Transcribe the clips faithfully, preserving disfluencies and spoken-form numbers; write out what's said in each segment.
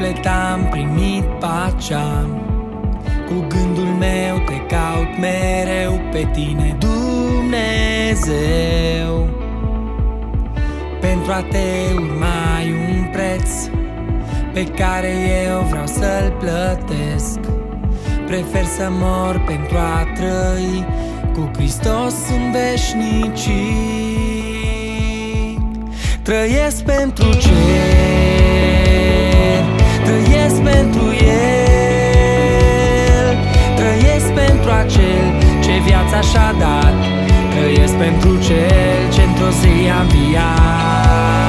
suflet am primit pacea, cu gândul meu te caut mereu pe tine, Dumnezeu. Pentru a te urma ai un preț pe care eu vreau să-l plătesc. Prefer să mor pentru a trăi cu Hristos în veșnicii. Trăiesc pentru cer, trăiesc pentru El, trăiesc pentru acel ce viața și-a dat, trăiesc pentru cel ce într-o zi a înviat.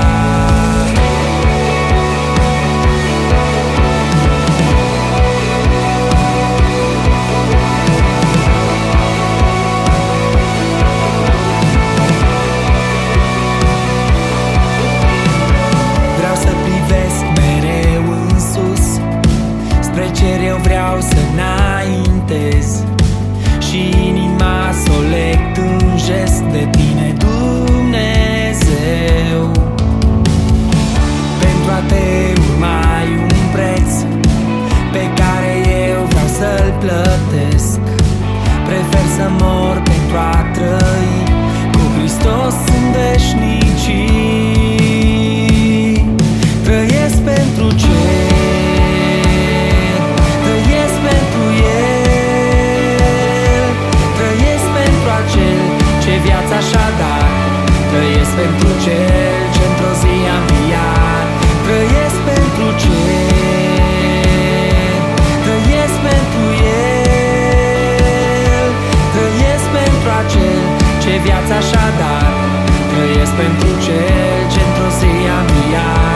Spre cer eu vreau să înaintez și inima să o leg în gest de tine, Dumnezeu. Pentru a te urma ai un preț pe care eu vreau să-l plătesc. Prefer să mor pentru a trăi cu Hristos în veșnicii. Trăiesc pentru cer, viața și-a dat, trăiesc pentru cel ce într-o zi a înviat. Trăiesc pentru cer, trăiesc pentru El, trăiesc pentru acel ce viața și-a dat, trăiesc pentru cel ce într-o zi a înviat.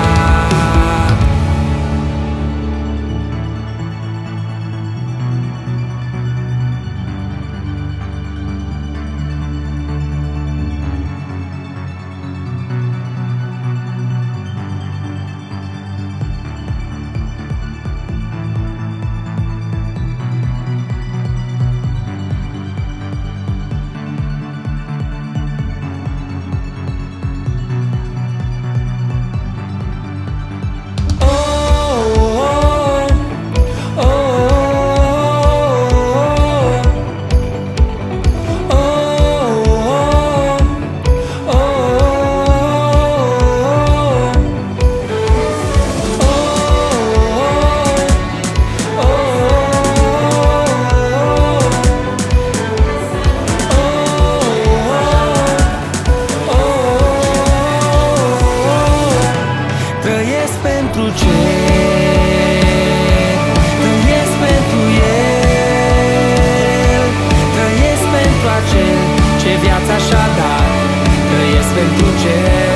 Trăiesc pentru cer, trăiesc pentru El, trăiesc pentru acel ce viața și-a dat, trăiesc pentru cer.